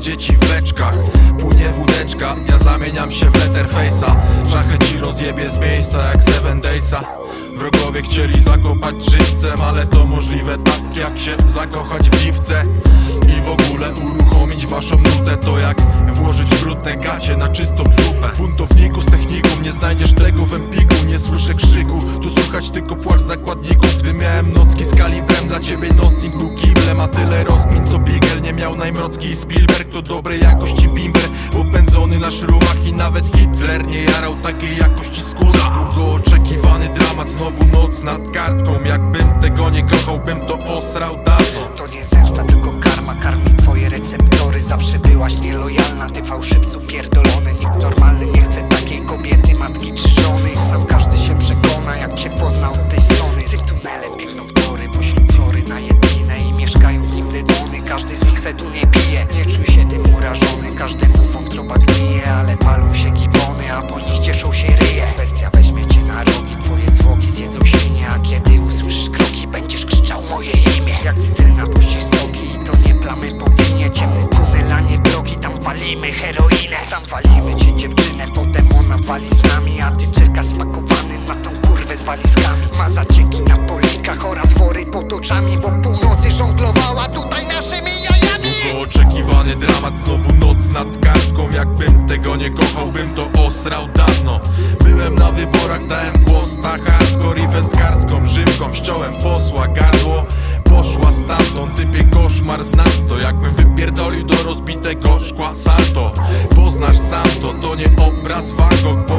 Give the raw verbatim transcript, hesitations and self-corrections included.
dzieci w beczkach. Płynie wódeczka, ja zamieniam się w Letterface'a. Szachę ci rozjebie z miejsca jak Seven Daysa. Wrogowie chcieli zakopać żywcem, ale to możliwe tak jak się zakochać w dziwce. I w ogóle uruchomić waszą nutę to jak włożyć brudne gacie na czystą dupę. Buntowniku z techniką, nie znajdziesz tego w empiku. Nie słyszę krzyku, tu słychać tylko płacz zakładników. Gdy miałem nocki z kalibrem, dla ciebie nocnik był kiblem. A tyle rozkmin co Bigel nie miał najmrocki. Spielberg to dobrej jakości bimber, opędzony na szrumach. I nawet Hitler nie jarał takiej jakości skóra. Długo oczekiwany dramat, znowu noc nad kartką. Jakbym tego nie kochał, bym to osrał dawno. To nie zemsta, tylko karma, karmi twoje receptory. Zawsze byłaś nielojalna, ty fałszywcu pierdolony. Nikt normalny nie chce takiej kobiety, matki czy żony. Sam każdy się przekona, jak cię pozna od tej strony. Tym tunelem biegną tory, pośród flory na jedynę. I mieszkają w nim demony, każdy z nich se tu nie pije. Nie czuj się tym urażony, każdemu wątroba gnije. Ale palą się gibony, a po nich cieszą się ryje. Bestia weźmie cię na rogi, twoje zwłoki zjedzą świnie. A kiedy usłyszysz kroki, będziesz krzyczał moje imię. Jak cytryna puścisz soki i to nie plamy po winie. Ciemny tunel, a nie bloki, tam walimy heroinę. Tam walimy cię dziewczynę, potem ona wali z nami. A ty czekasz spakowany na tą kurwę z walizkami. Ma zacieki na polikach oraz wory pod oczami, bo północy żonglowała tutaj naszymi jajami. Długo oczekiwany dramat, znowu noc nad kartką. Jakbym tego nie kochał, bym to osrał dawno. Byłem na wyborach, dałem głos na hardcore i wędkarską żywką. Ściąłem posła gardło, poszła stamtąd. Typie koszmar, znam to. Jakbym wypierdolił do rozbitego szkła salto. Poznasz sam to, to nie obraz Van Gogh.